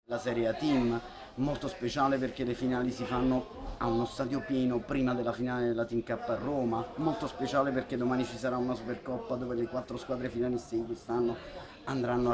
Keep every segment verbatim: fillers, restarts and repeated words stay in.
La Serie A Team, molto speciale perché le finali si fanno a uno stadio pieno prima della finale della Team Cup a Roma, molto speciale perché domani ci sarà una Supercoppa dove le quattro squadre finaliste di quest'anno andranno a,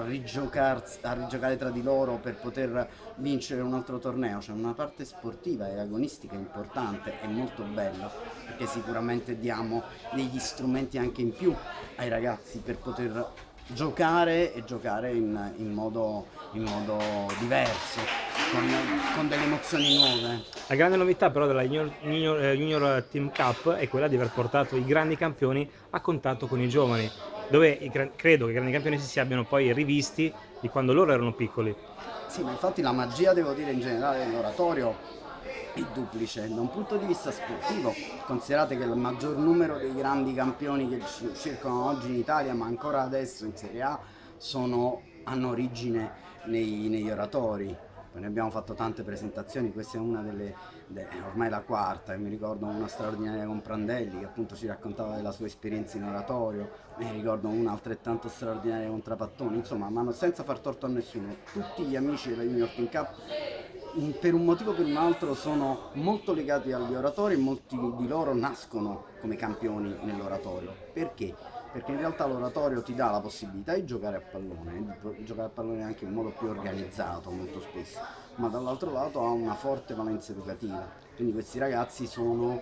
a rigiocare tra di loro per poter vincere un altro torneo. C'è una parte sportiva e agonistica importante e molto bella, perché sicuramente diamo degli strumenti anche in più ai ragazzi per poter giocare e giocare in, in, modo, in modo diverso, con, con delle emozioni nuove. La grande novità però della Junior, Junior, Junior Team Cup è quella di aver portato i grandi campioni a contatto con i giovani, dove i, credo che i grandi campioni si abbiano poi rivisti di quando loro erano piccoli. Sì, ma infatti la magia, devo dire, in generale dell'oratorio è duplice. Da un punto di vista sportivo, considerate che il maggior numero dei grandi campioni che circolano oggi in Italia, ma ancora adesso in Serie A, sono, hanno origine nei, negli oratori. Ne abbiamo fatto tante presentazioni, questa è una delle, de, ormai la quarta, e mi ricordo una straordinaria con Prandelli che appunto ci raccontava della sua esperienza in oratorio, mi ricordo una altrettanto straordinaria con Trapattoni, insomma, ma senza far torto a nessuno, tutti gli amici della Junior Team Cup per un motivo o per un altro sono molto legati agli oratori e molti di loro nascono come campioni nell'oratorio. Perché? Perché in realtà l'oratorio ti dà la possibilità di giocare a pallone, di giocare a pallone anche in modo più organizzato molto spesso, ma dall'altro lato ha una forte valenza educativa, quindi questi ragazzi sono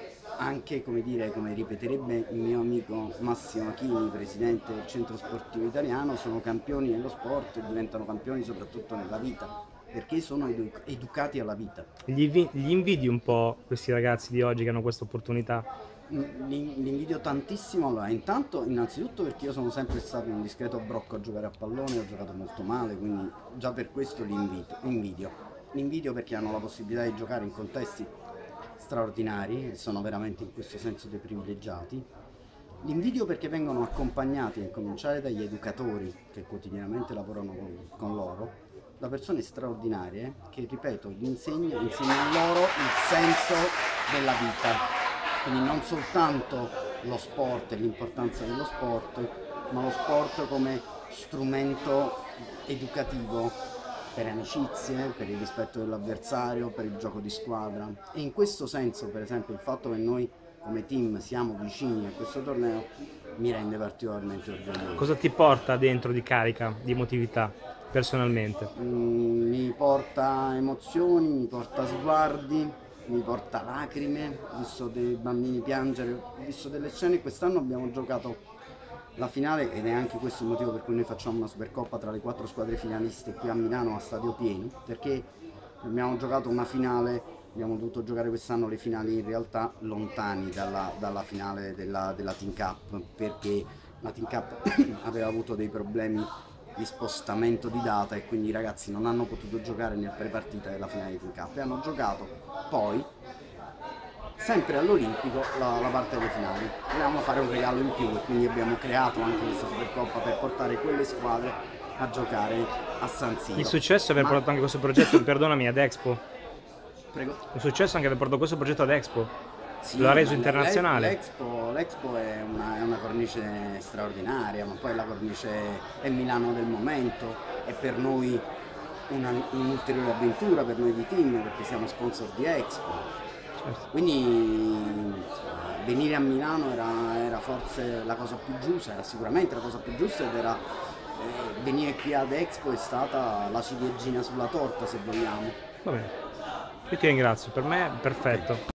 anche, come dire, come ripeterebbe il mio amico Massimo Achini, presidente del Centro Sportivo Italiano, sono campioni nello sport e diventano campioni soprattutto nella vita, perché sono edu educati alla vita. Gli, gli invidi un po' questi ragazzi di oggi che hanno questa opportunità? Li invidio tantissimo. Allora, intanto, innanzitutto perché io sono sempre stato un discreto brocco a giocare a pallone, ho giocato molto male, quindi già per questo li invito, invidio. Li invidio perché hanno la possibilità di giocare in contesti straordinari e sono veramente in questo senso dei privilegiati. Li invidio perché vengono accompagnati, a cominciare dagli educatori che quotidianamente lavorano con, con loro, da persone straordinarie che, ripeto, gli insegno, insegnano loro il senso della vita. Quindi non soltanto lo sport e l'importanza dello sport, ma lo sport come strumento educativo per amicizie, per il rispetto dell'avversario, per il gioco di squadra. E in questo senso, per esempio, il fatto che noi come team siamo vicini a questo torneo mi rende particolarmente orgoglioso. Cosa ti porta dentro di carica, di emotività, personalmente? Mm, mi porta emozioni, mi porta sguardi, mi porta lacrime, ho visto dei bambini piangere, ho visto delle scene. Quest'anno abbiamo giocato la finale ed è anche questo il motivo per cui noi facciamo una Supercoppa tra le quattro squadre finaliste qui a Milano a stadio pieno, perché abbiamo giocato una finale, abbiamo dovuto giocare quest'anno le finali in realtà lontani dalla, dalla finale della, della Team Cup, perché la Team Cup aveva avuto dei problemi di spostamento di data e quindi i ragazzi non hanno potuto giocare nel prepartita della finale di Team Cup e hanno giocato poi sempre all'Olimpico la, la parte delle finali. Volevamo fare un regalo in più e quindi abbiamo creato anche questa Supercoppa per portare quelle squadre a giocare a San Siro. Il successo è aver Ma... portato anche questo progetto, perdonami, ad Expo. Prego. Il successo è anche aver portato questo progetto ad Expo. Sì, lo ha reso internazionale. L'Expo è una, è una cornice straordinaria, ma poi la cornice è Milano del momento, è per noi un'ulteriore un avventura, per noi di team, perché siamo sponsor di Expo. Certo. Quindi venire a Milano era, era forse la cosa più giusta, era sicuramente la cosa più giusta ed era eh, venire qui ad Expo è stata la ciliegina sulla torta, se vogliamo. Va bene, io ti ringrazio, per me è perfetto.